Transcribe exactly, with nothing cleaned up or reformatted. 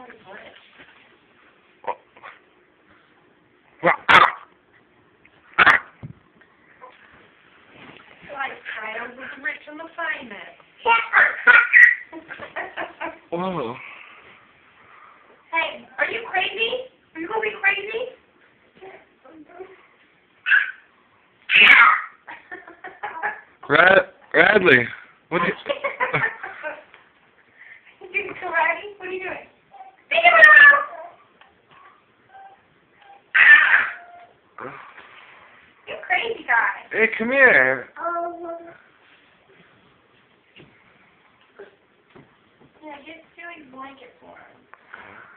Lifestyle with the rich and the famous. Whoa. Hey, are you crazy? Are you gonna be crazy? Rad Radley, what did You doing karate? What are you doing? You crazy guy. Hey, come here. Oh. Yeah, get Stewie a blanket for him.